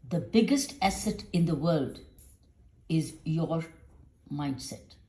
The biggest asset in the world is your mindset.